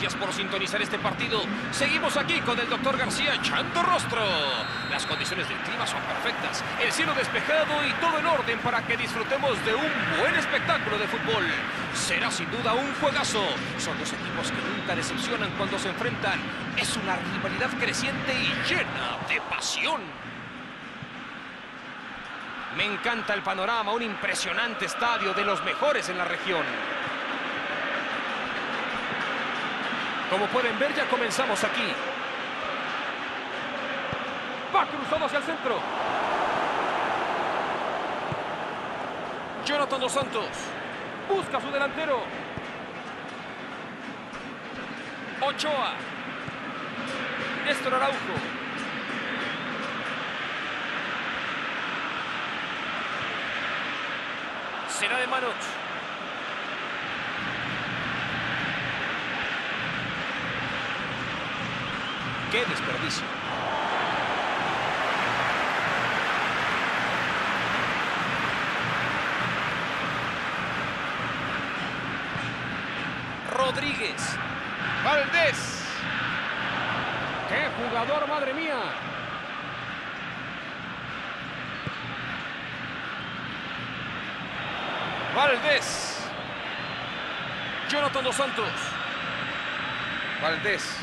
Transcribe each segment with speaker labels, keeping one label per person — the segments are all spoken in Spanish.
Speaker 1: Gracias por sintonizar este partido. Seguimos aquí con el Dr. García echando rostro. Las condiciones del clima son perfectas, el cielo despejado y todo en orden para que disfrutemos de un buen espectáculo de fútbol. Será sin duda un juegazo. Son dos equipos que nunca decepcionan cuando se enfrentan. Es una rivalidad creciente y llena de pasión. Me encanta el panorama, un impresionante estadio de los mejores en la región. Como pueden ver, ya comenzamos aquí. Va cruzado hacia el centro. Jonathan Dos Santos. Busca a su delantero. Ochoa. Néstor Araujo. Será de manos. ¡Qué desperdicio! Rodríguez. Valdés. ¡Qué jugador, madre mía! Valdés. Jonathan Dos Santos. Valdés.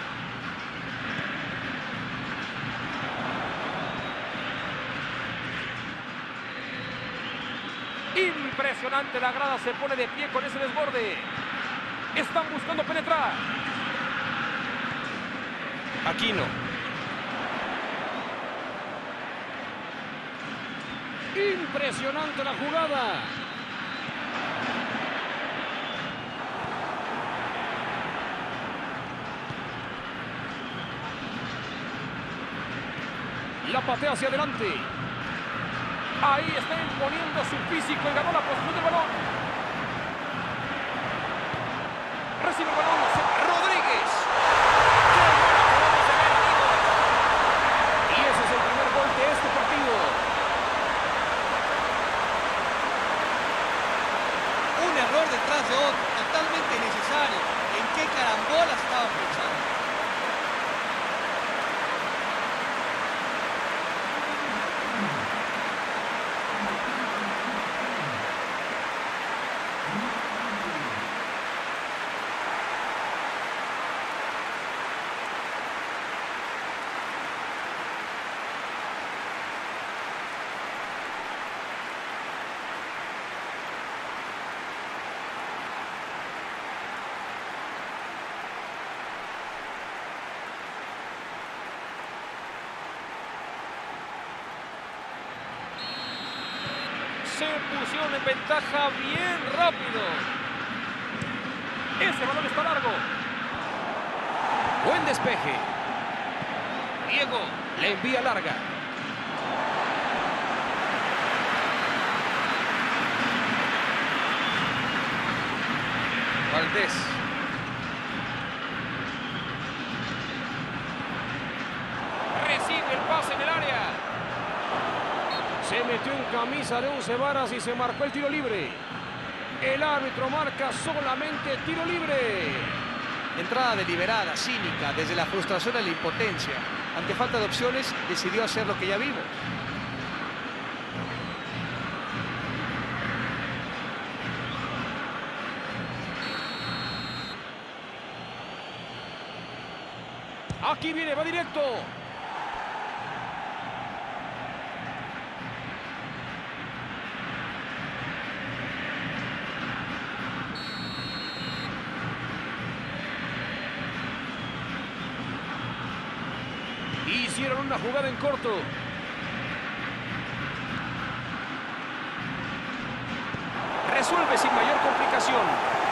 Speaker 1: Impresionante, la grada se pone de pie con ese desborde. Están buscando penetrar. Aquino. Impresionante la jugada. La patea hacia adelante. Ahí está imponiendo su físico y ganó la posición del balón. Recibe el balón. Rodríguez. Y ese es el primer gol de este partido.
Speaker 2: Un error detrás de otro, totalmente innecesario. ¿En qué carambola estaba pensando?
Speaker 1: Se pusieron en ventaja bien rápido. Ese balón está largo. Buen despeje. Diego le envía larga. Valdés. Recibe el pase en el área. Se metió en camisa de 11 varas y se marcó el tiro libre. El árbitro marca solamente tiro libre.
Speaker 2: Entrada deliberada, cínica, desde la frustración a la impotencia. Ante falta de opciones, decidió hacer lo que ya vimos.
Speaker 1: Aquí viene, va directo. Hicieron una jugada en corto. Resuelve sin mayor complicación.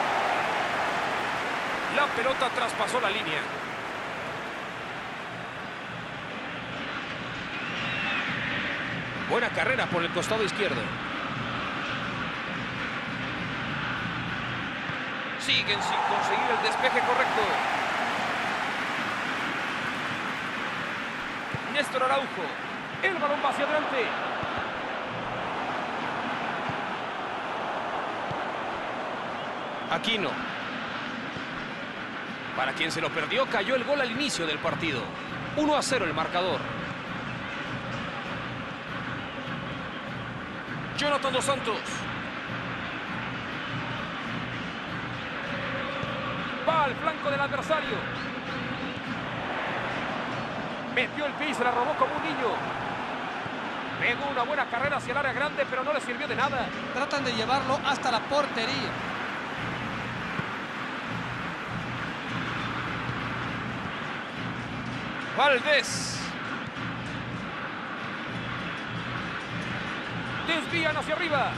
Speaker 1: La pelota traspasó la línea. Buena carrera por el costado izquierdo. Siguen sin conseguir el despeje correcto. Néstor Araujo. El balón va hacia adelante. Aquino. Para quien se lo perdió, cayó el gol al inicio del partido. 1-0 el marcador. Jonathan Dos Santos. Va al flanco del adversario. Metió el pie y se la robó como un niño. Pegó una buena carrera hacia el área grande, pero no le sirvió de nada.
Speaker 2: Tratan de llevarlo hasta la portería.
Speaker 1: Valdés. Desvían hacia arriba.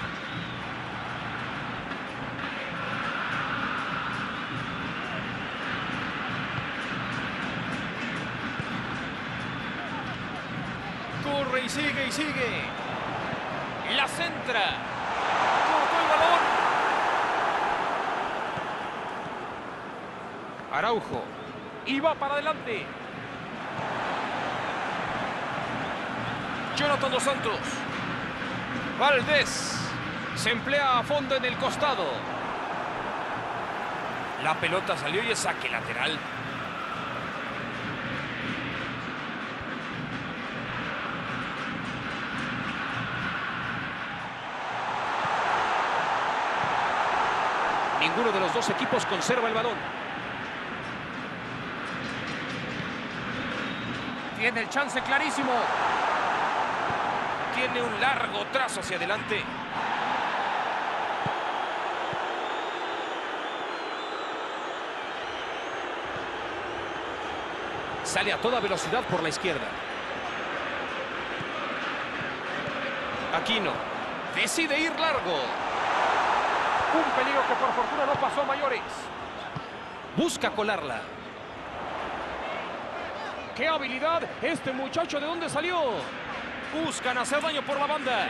Speaker 1: Corre y sigue y sigue. La centra. Cortó el balón. Araujo. Y va para adelante. Jonathan Dos Santos. Valdés. Se emplea a fondo en el costado. La pelota salió y es saque lateral. Ninguno de los dos equipos conserva el balón. Tiene el chance clarísimo. Tiene un largo trazo hacia adelante. Sale a toda velocidad por la izquierda. Aquino decide ir largo. Un peligro que por fortuna no pasó a mayores. Busca colarla. ¡Qué habilidad! Este muchacho, ¿de dónde salió? Buscan hacer daño por la banda.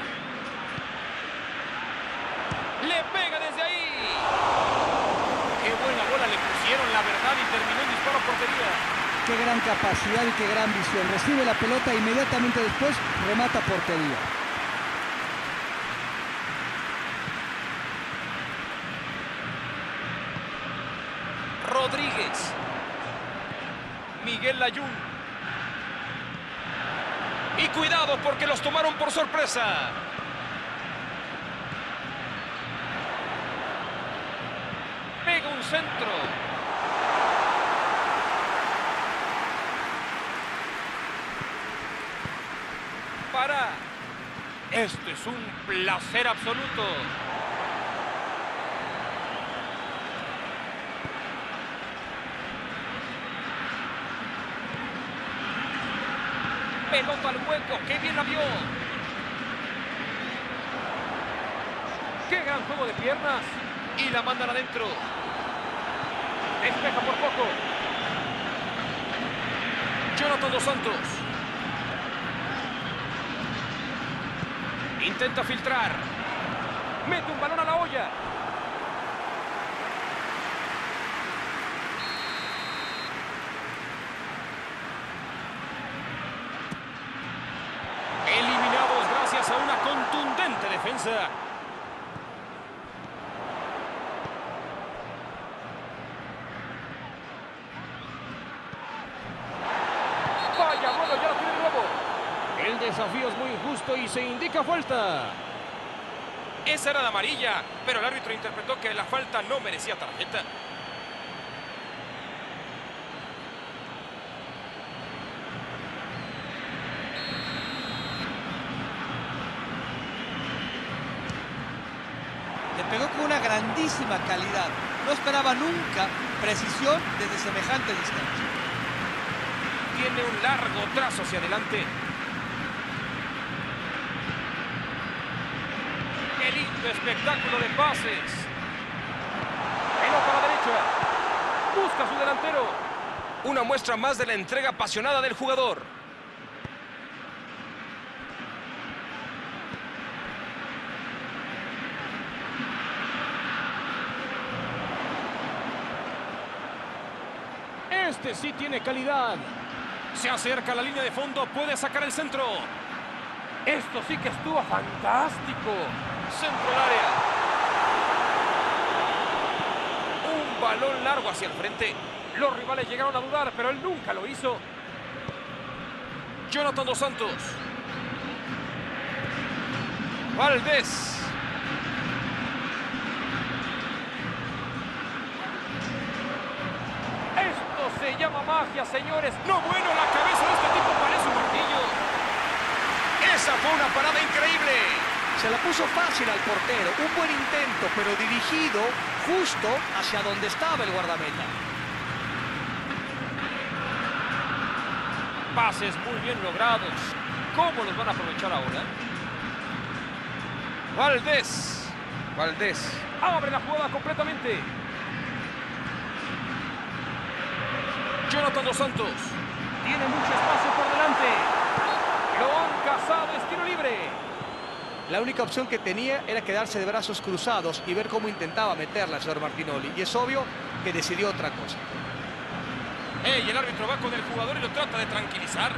Speaker 1: Le pega desde ahí. ¡Qué buena bola le pusieron, la verdad! Y terminó el disparo a portería.
Speaker 2: Qué gran capacidad y qué gran visión. Recibe la pelota, inmediatamente después remata portería.
Speaker 1: Rodríguez. Miguel Layún. Y cuidado porque los tomaron por sorpresa. Pega un centro. Para. Esto es un placer absoluto. Pelota al hueco, qué bien la vio. Qué gran juego de piernas. Y la mandan adentro. Despeja por poco. Jonathan Dos Santos. Intenta filtrar. Mete un balón a la olla. Eliminados gracias a una contundente defensa. Vaya, bueno, ya lo tiene nuevo. El desafío es muy injusto y se indica falta. Esa era la amarilla, pero el árbitro interpretó que la falta no merecía tarjeta.
Speaker 2: Le pegó con una grandísima calidad. No esperaba nunca precisión desde semejante distancia.
Speaker 1: Tiene un largo trazo hacia adelante. ¡Qué lindo espectáculo de pases! Pelota a la derecha. Busca a su delantero. Una muestra más de la entrega apasionada del jugador. Este sí tiene calidad. Se acerca a la línea de fondo, puede sacar el centro. Esto sí que estuvo fantástico. Centro al área. Un balón largo hacia el frente. Los rivales llegaron a dudar, pero él nunca lo hizo. Jonathan Dos Santos. Valdés. Esto se llama magia, señores. No, bueno, la cabeza de este tipo parece un martillo. Esa fue una parada increíble.
Speaker 2: Se la puso fácil al portero. Un buen intento, pero dirigido justo hacia donde estaba el guardameta.
Speaker 1: Pases muy bien logrados. ¿Cómo los van a aprovechar ahora? Valdés. Valdés. Abre la jugada completamente. Jonathan Dos Santos. Tiene mucho espacio por delante. Lo han cazado, es tiro libre.
Speaker 2: La única opción que tenía era quedarse de brazos cruzados y ver cómo intentaba meterla el señor Martinoli. Y es obvio que decidió otra cosa.
Speaker 1: El árbitro va con el jugador y lo trata de tranquilizar.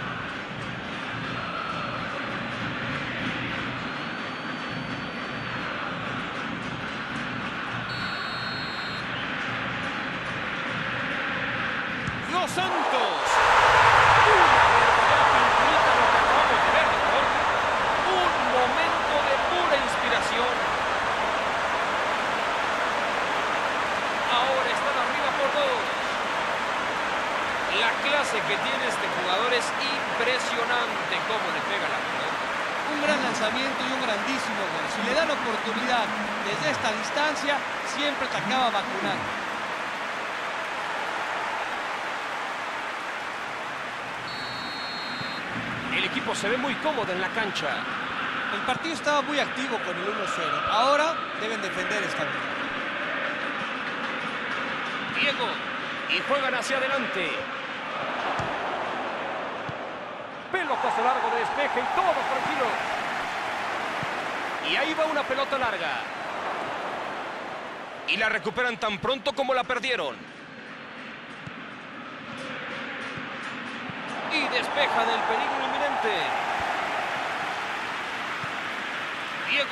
Speaker 1: Dos Santos. Una verdadera pinturita lo que acabamos de ver, doctor. Un momento de pura inspiración. Ahora están arriba por 2. La clase que tiene este jugador es impresionante cómo le pega la pelota.
Speaker 2: Un gran lanzamiento y un grandísimo gol. Si le dan oportunidad desde esta distancia, siempre te acaba vacunando.
Speaker 1: El equipo se ve muy cómodo en la cancha.
Speaker 2: El partido estaba muy activo con el 1-0. Ahora deben defender esta vez.
Speaker 1: Diego. Y juegan hacia adelante. Pelotazo largo de despeje y todo tranquilo. Y ahí va una pelota larga. Y la recuperan tan pronto como la perdieron. Y despeja del peligro inminente. Diego.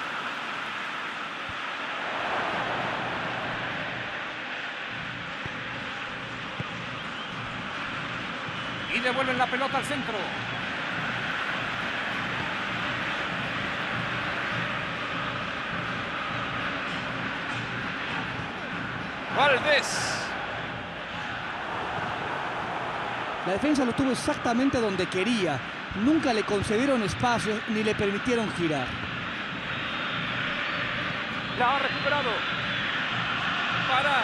Speaker 1: Y devuelven la pelota al centro. Valdés.
Speaker 3: La defensa lo tuvo exactamente donde quería. Nunca le concedieron espacio ni le permitieron girar.
Speaker 1: La ha recuperado. Para.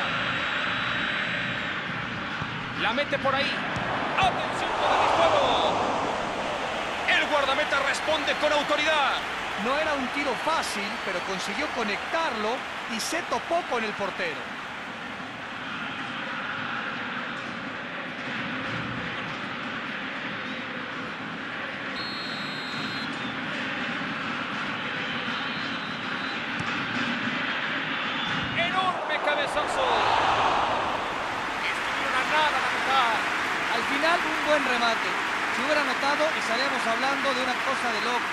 Speaker 1: La mete por ahí. ¡Atención con el disparo! El guardameta responde con autoridad.
Speaker 2: No era un tiro fácil, pero consiguió conectarlo y se topó con el portero.
Speaker 1: ¡Enorme cabezazo! Estuvieron a nada de anotar.
Speaker 2: Al final, un buen remate. Si hubiera anotado, estaríamos hablando de una cosa de loco.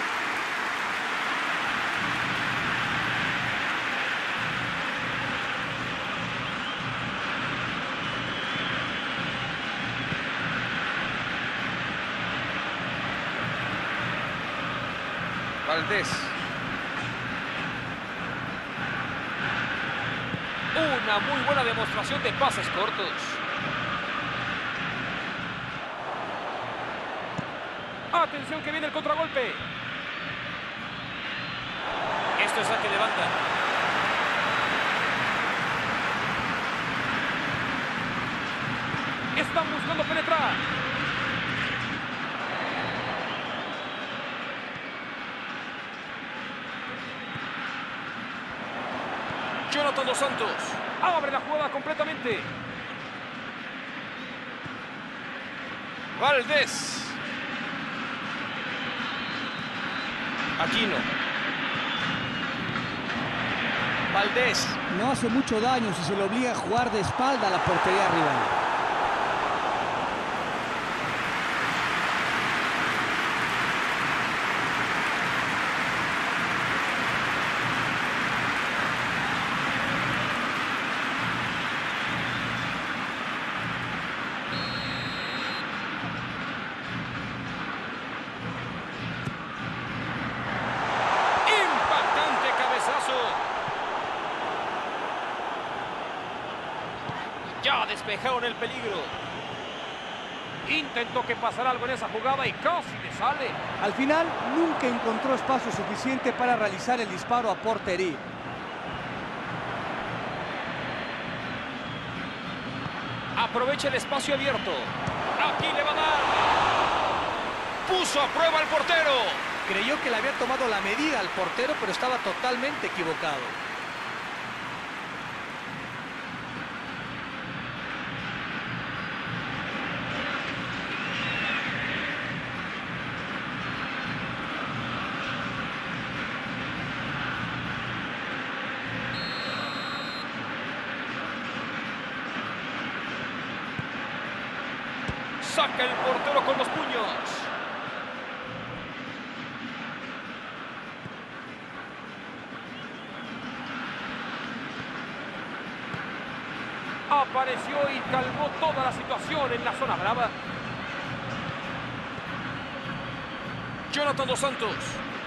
Speaker 1: Valdés. Una muy buena demostración de pases cortos. Atención que viene el contragolpe. Esto es saque de banda. Están buscando penetrar. Jonathan Dos Santos. Abre la jugada completamente. Valdés. Aquino.
Speaker 2: Valdés.
Speaker 3: No hace mucho daño si se le obliga a jugar de espalda a la portería rival.
Speaker 1: Ya despejaron el peligro. Intentó que pasara algo en esa jugada y casi le sale.
Speaker 2: Al final, nunca encontró espacio suficiente para realizar el disparo a portería.
Speaker 1: Aprovecha el espacio abierto. Aquí le va a dar. Puso a prueba al portero.
Speaker 2: Creyó que le había tomado la medida al portero, pero estaba totalmente equivocado.
Speaker 1: Saca el portero con los puños. Apareció y calmó toda la situación en la zona brava. Jonathan Dos Santos.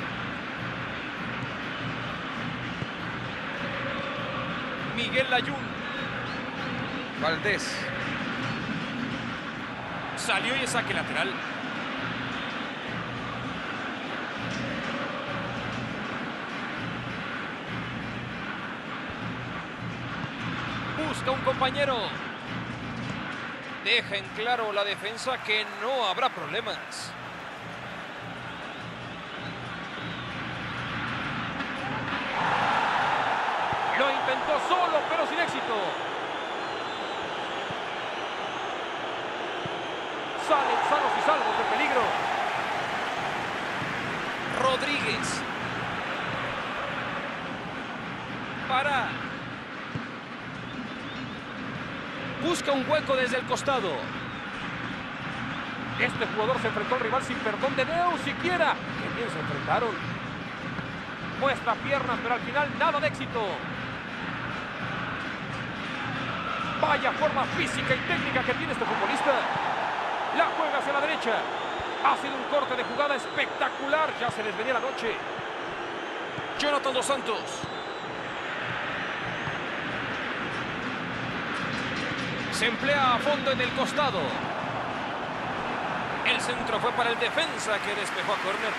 Speaker 1: Miguel Layún. Valdés. Salió y saque lateral. Busca un compañero. Deja en claro la defensa que no habrá problemas. Lo intentó solo, pero sin éxito. Salen sanos y salvos de peligro. Rodríguez. Para. Busca un hueco desde el costado. Este jugador se enfrentó al rival sin perdón de Deus siquiera. Qué bien se enfrentaron. Muestra piernas, pero al final nada de éxito. Vaya forma física y técnica que tiene este futbolista. La juega hacia la derecha. Ha sido un corte de jugada espectacular. Ya se les venía la noche. Jonathan Dos Santos. Se emplea a fondo en el costado. El centro fue para el defensa que despejó a córner.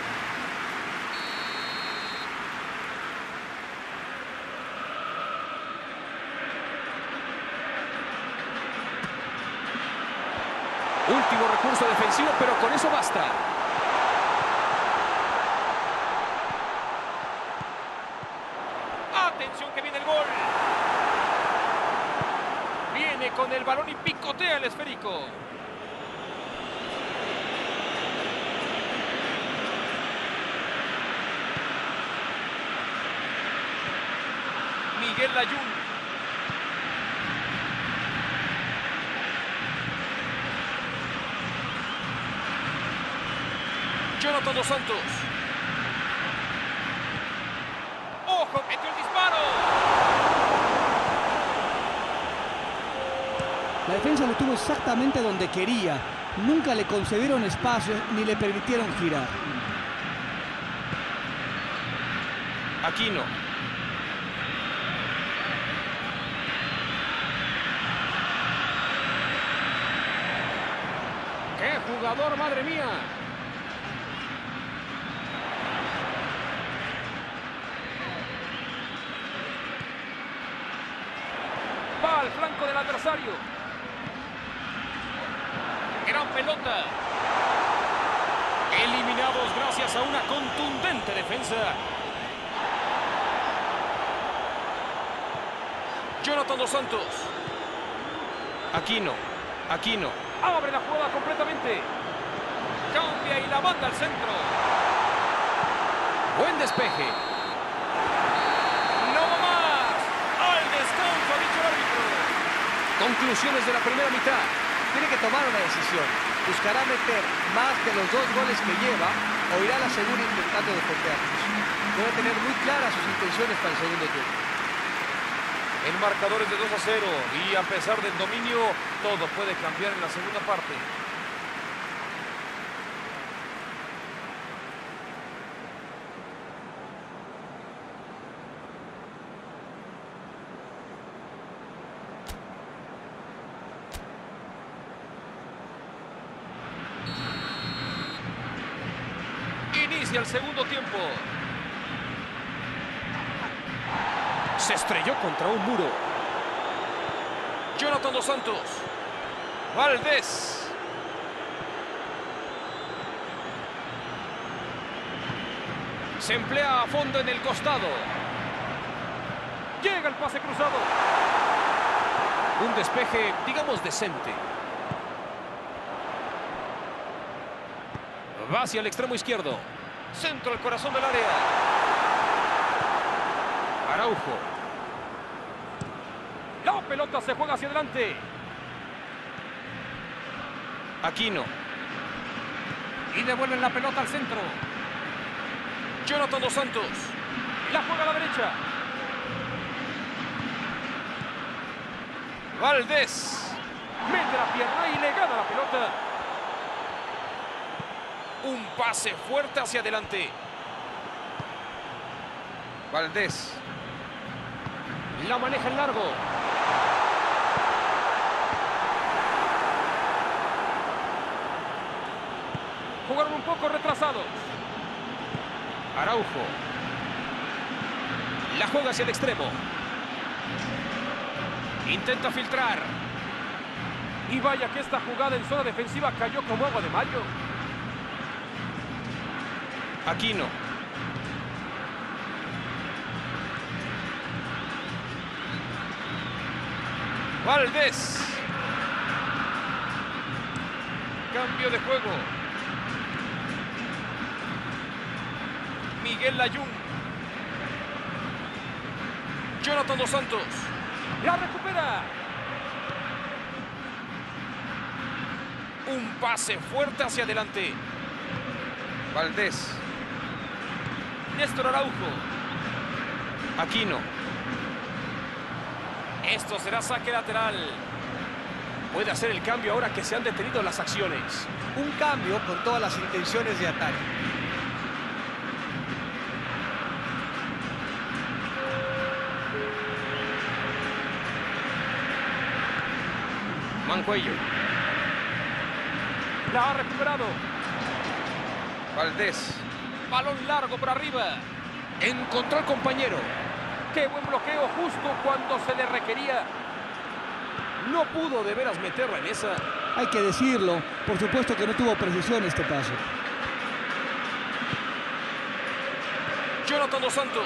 Speaker 1: Último recurso defensivo, pero con eso basta. Atención que viene el gol. Viene con el balón y picotea el esférico. Miguel Layún. Jonathan Dos Santos. ¡Ojo! ¡Metió el disparo!
Speaker 3: La defensa lo tuvo exactamente donde quería. Nunca le concedieron espacios ni le permitieron girar.
Speaker 1: Aquino. ¡Qué jugador, madre mía! Va al flanco del adversario. Gran pelota. Eliminados gracias a una contundente defensa. Jonathan Dos Santos. Aquino. Abre la jugada completamente. Cambia y la manda al centro. Buen despeje. No más. Al descanso ha dicho el árbitro. Conclusiones de la primera mitad.
Speaker 2: Tiene que tomar una decisión. Buscará meter más de los 2 goles que lleva o irá a la segunda intentando defenderlos. Debe tener muy claras sus intenciones para el segundo turno.
Speaker 1: El marcador es de 2-0 y a pesar del dominio, todo puede cambiar en la segunda parte. Inicia el segundo tiempo. Se estrelló contra un muro. Jonathan Dos Santos. Valdés. Se emplea a fondo en el costado. Llega el pase cruzado. Un despeje, digamos, decente. Va hacia el extremo izquierdo. Centro al corazón del área. Araujo. La pelota se juega hacia adelante. Aquino. Y devuelven la pelota al centro. Jonathan Dos Santos. La juega a la derecha. Valdés. Mete la pierna y le gana la pelota. Un pase fuerte hacia adelante. Valdés. La maneja en largo. Jugaron un poco retrasados. Araujo. La juega hacia el extremo. Intenta filtrar. Y vaya que esta jugada en zona defensiva cayó como agua de mayo. Aquino. Valdés. Cambio de juego. Miguel Layún. Jonathan Dos Santos. La recupera. Un pase fuerte hacia adelante. Valdés. Néstor Araujo. Aquino. Esto será saque lateral. Puede hacer el cambio ahora que se han detenido las acciones.
Speaker 2: Un cambio con todas las intenciones de ataque.
Speaker 1: Mancuello. La ha recuperado. Valdés. Balón largo por arriba. Encontró al compañero. ¡Qué buen bloqueo justo cuando se le requería! No pudo de veras meterla en esa.
Speaker 3: Hay que decirlo, por supuesto que no tuvo precisión este paso.
Speaker 1: Jonathan Dos Santos.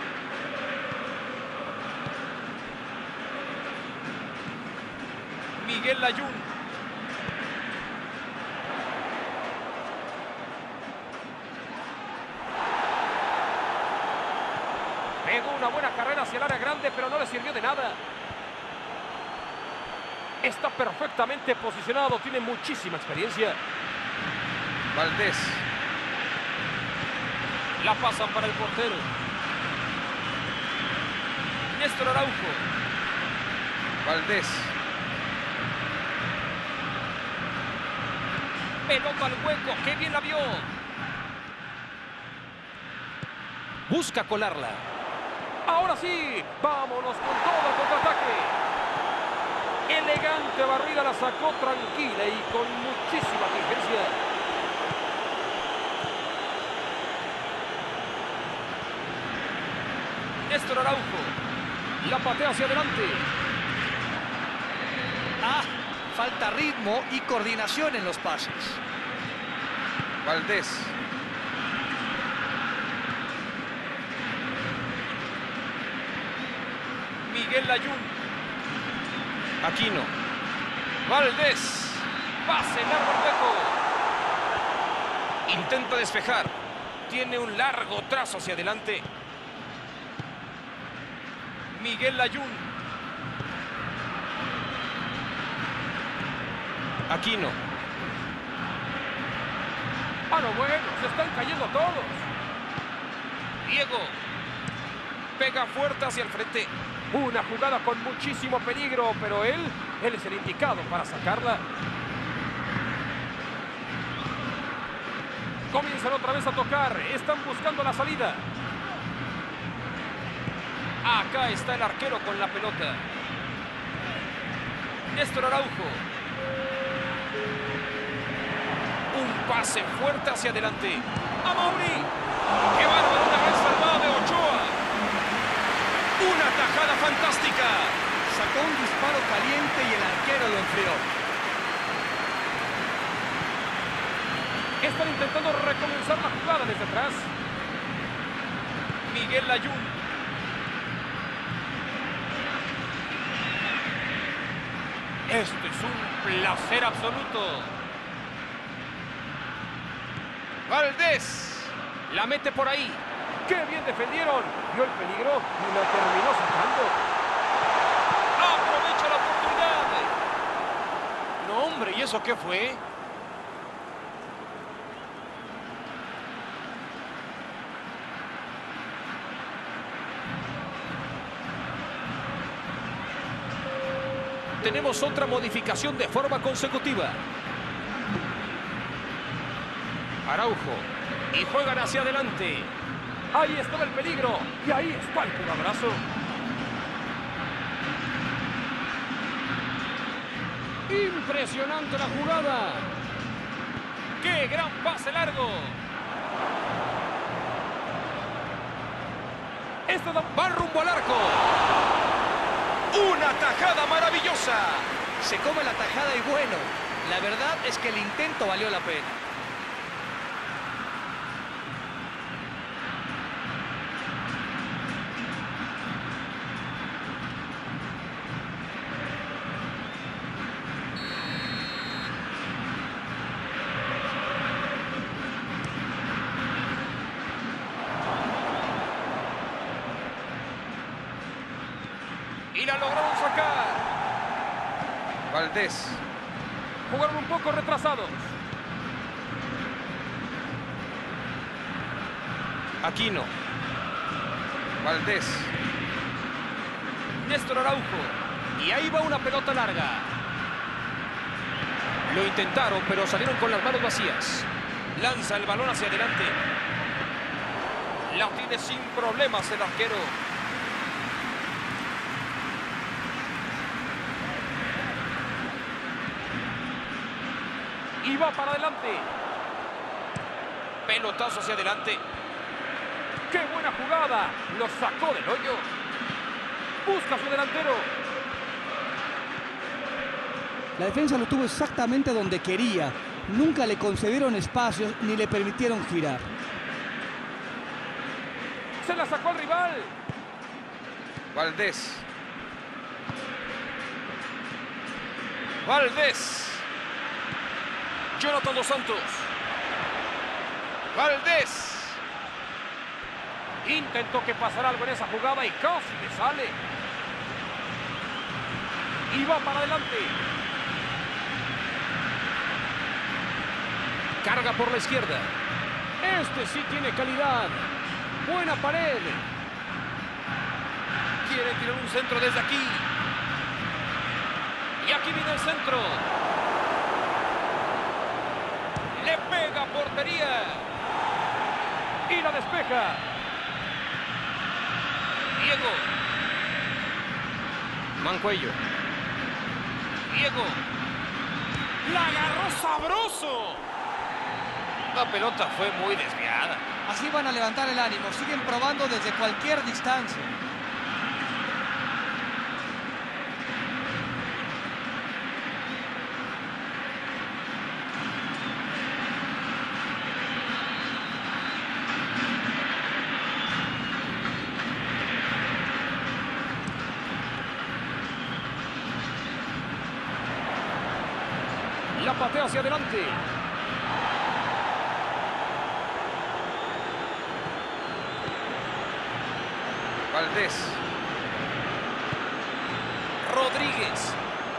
Speaker 1: Miguel Layún. Pegó una buena carrera hacia el área grande, pero no le sirvió de nada. Está perfectamente posicionado, tiene muchísima experiencia. Valdés. La pasan para el portero. Néstor Araujo. Valdés. Pelota al hueco, qué bien la vio. Busca colarla. Ahora sí, vámonos con todo el contraataque. Elegante barrida, la sacó tranquila y con muchísima diligencia. Néstor Araujo. La patea hacia adelante.
Speaker 2: Falta ritmo y coordinación en los pases.
Speaker 1: Valdés. Miguel Layún. Aquino. Valdés. Pase largo al hueco. Intenta despejar. Tiene un largo trazo hacia adelante. Miguel Layún. Aquino. No, bueno, se están cayendo todos. Diego. Pega fuerte hacia el frente. Una jugada con muchísimo peligro, pero él es el indicado para sacarla. Comienzan otra vez a tocar. Están buscando la salida. Acá está el arquero con la pelota. Néstor Araujo. Un pase fuerte hacia adelante. Mauri. ¡Qué bárbaro! Una gran salvada de Ochoa. Una tajada fantástica.
Speaker 2: Sacó un disparo caliente y el arquero lo enfrió.
Speaker 1: Están intentando recomenzar la jugada desde atrás. Miguel Layún. Esto es un placer absoluto. Valdés. La mete por ahí. ¡Qué bien defendieron! Vio el peligro y la terminó sacando. ¡Aprovecha la oportunidad! No, hombre, ¿y eso qué fue? Tenemos otra modificación de forma consecutiva. Araujo. Y juegan hacia adelante. Ahí estaba el peligro. Y ahí está el jugadorazo. Impresionante la jugada. ¡Qué gran pase largo! Esto va rumbo al arco. ¡Una tajada maravillosa!
Speaker 2: Se come la tajada y bueno, la verdad es que el intento valió la pena.
Speaker 1: Y la lograron sacar.
Speaker 2: Valdés.
Speaker 1: Jugaron un poco retrasados. Aquino.
Speaker 2: Valdés.
Speaker 1: Néstor Araujo. Y ahí va una pelota larga. Lo intentaron, pero salieron con las manos vacías. Lanza el balón hacia adelante. La tiene sin problemas el arquero. Y va para adelante. Pelotazo hacia adelante. ¡Qué buena jugada! Lo sacó del hoyo. Busca a su delantero.
Speaker 3: La defensa lo tuvo exactamente donde quería. Nunca le concedieron espacios ni le permitieron girar.
Speaker 1: Se la sacó al rival.
Speaker 2: Valdés.
Speaker 1: Valdés. Jonathan Dos Santos. Valdés. Intentó que pasara algo en esa jugada y casi le sale. Y va para adelante. Carga por la izquierda. Este sí tiene calidad. Buena pared. Quiere tirar un centro desde aquí. Y aquí viene el centro. Le pega a portería. Y la despeja. Diego. Mancuello. Diego. La agarró sabroso. La pelota fue muy desviada.
Speaker 2: Así van a levantar el ánimo. Siguen probando desde cualquier distancia.
Speaker 1: La patea hacia adelante.
Speaker 2: Valdés.
Speaker 1: Rodríguez.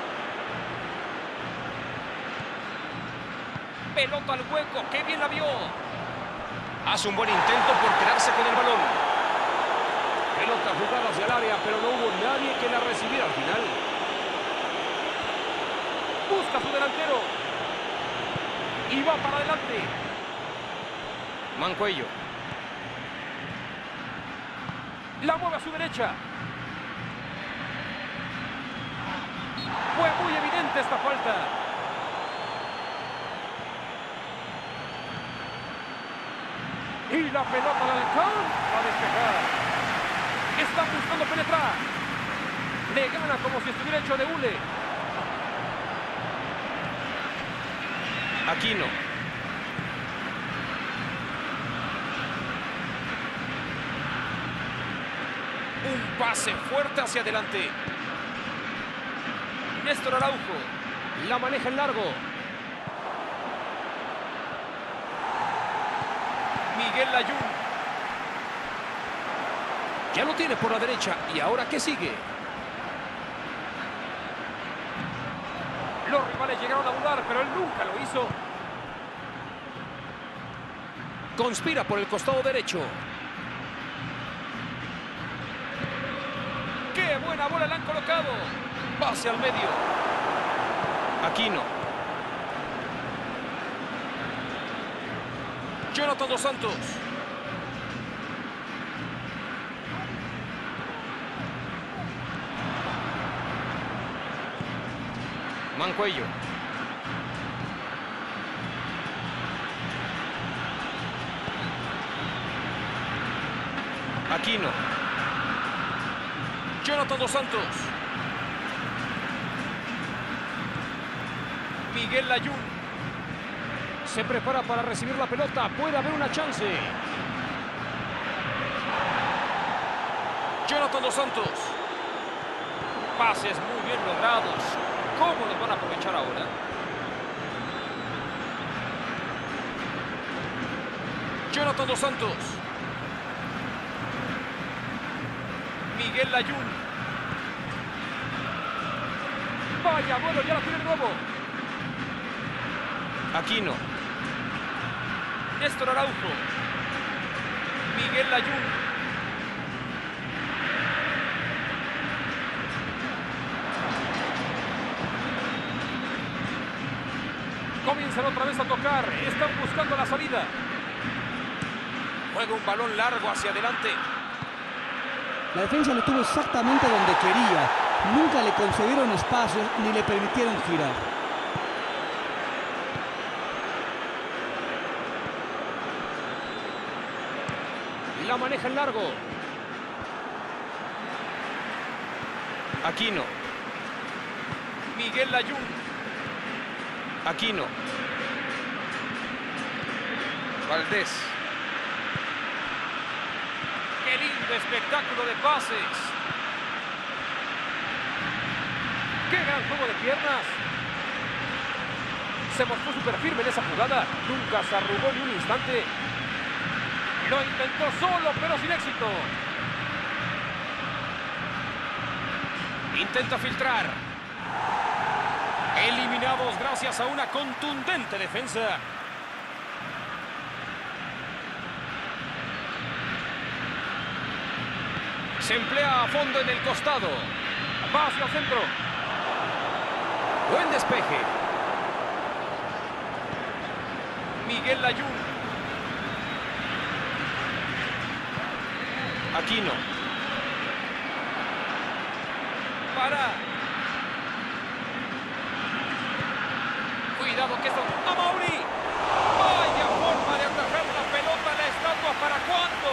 Speaker 1: Pelota al hueco. ¡Qué bien la vio! Hace un buen intento por quedarse con el balón. Pelota jugada hacia el área, pero no hubo nadie que la recibiera al final. Busca a su delantero. Y va para adelante. Mancuello. La mueve a su derecha. Fue muy evidente esta falta. Y la pelota la alcanza a despejar. Está buscando penetrar. Le gana como si estuviera hecho de hule. Aquino. Un pase fuerte hacia adelante. Néstor Araujo. La maneja en largo. Miguel Layún. Ya lo tiene por la derecha. ¿Y ahora qué sigue? Los rivales llegaron a dudar, pero él nunca lo hizo. Conspira por el costado derecho. ¡Qué buena bola le han colocado! Pase al medio. Aquino. Jonathan Dos Santos. Mancuello. Aquino. Jonathan Dos Santos. Miguel Layún. Se prepara para recibir la pelota. Puede haber una chance. Jonathan Dos Santos. Pases muy bien logrados. ¿Cómo los van a aprovechar ahora? Jonathan Dos Santos. Miguel Layún. Vaya, bueno, ya la tiene de nuevo. Aquino. Néstor Araujo. Miguel Layún. Comienzan otra vez a tocar. Están buscando la salida. Juega un balón largo hacia adelante.
Speaker 3: La defensa lo tuvo exactamente donde quería. Nunca le concedieron espacios ni le permitieron girar.
Speaker 1: La maneja en largo. Aquino. Miguel Layún. Aquino. Valdés. ¡Qué lindo espectáculo de pases! ¡Qué gran juego de piernas! Se mostró súper firme en esa jugada. Nunca se arrugó ni un instante. Lo intentó solo, pero sin éxito. Intenta filtrar. Eliminados gracias a una contundente defensa. Se emplea a fondo en el costado. Va hacia el centro. Buen despeje. Miguel Layún. Aquino. Para. Cuidado que esto... ¡A Mauri! ¡Vaya forma de atajar la pelota! ¿La estatua para cuándo?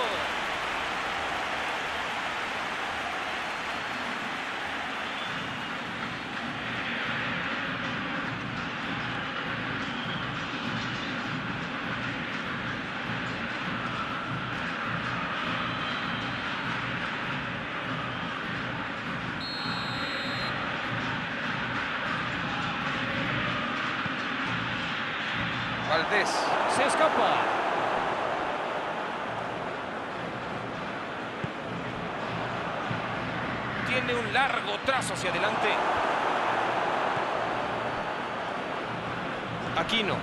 Speaker 1: Valdés. Se escapa. Tiene un largo trazo hacia adelante. Aquino.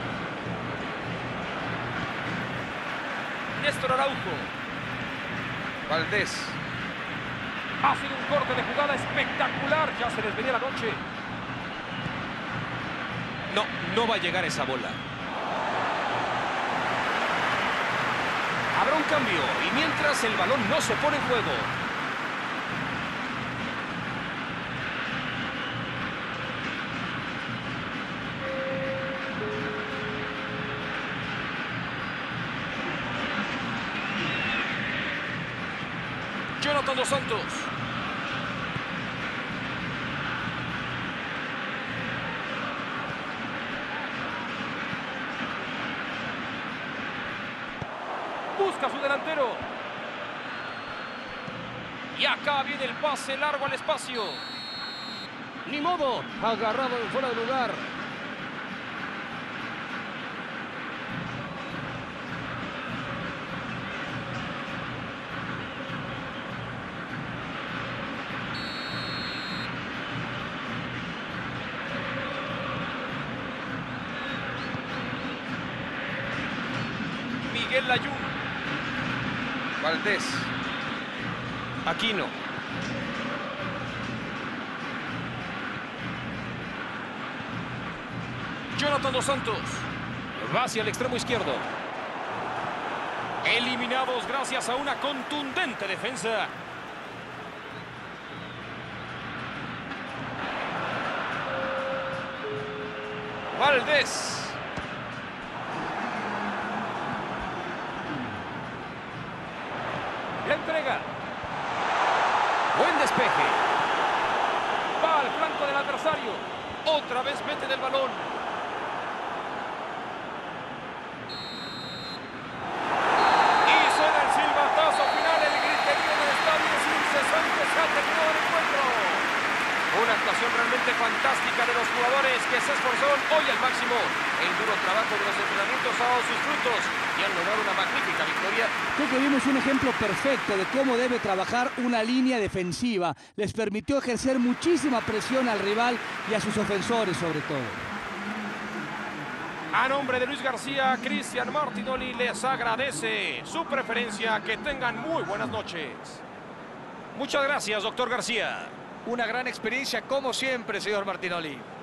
Speaker 1: Néstor Araujo. Valdés. Ha sido un corte de jugada espectacular. Ya se les venía la noche. No va a llegar esa bola. Habrá un cambio y mientras el balón no se pone en juego. Jonathan Dos Santos. Busca a su delantero. Y acá viene el pase largo al espacio. Ni modo, agarrado en fuera de lugar. Miguel Layún. Valdés. Aquino. Jonathan Dos Santos. Va hacia el extremo izquierdo. Eliminados gracias a una contundente defensa. Valdés. La entrega. Buen despeje. Va al flanco del adversario. Otra vez mete del balón. Y suena el silbatazo final. El griterío del estadio es incesante. Se ha terminado el encuentro. Una actuación realmente fantástica de los jugadores que se esforzaron hoy al máximo. El duro trabajo de los entrenamientos ha dado sus frutos y han logrado una magnífica victoria.
Speaker 3: Creo que vimos un ejemplo perfecto de cómo debe trabajar una línea defensiva. Les permitió ejercer muchísima presión al rival y a sus ofensores sobre todo.
Speaker 1: A nombre de Luis García, Cristian Martinoli les agradece su preferencia. Que tengan muy buenas noches. Muchas gracias, doctor García.
Speaker 2: Una gran experiencia como siempre, señor Martinoli.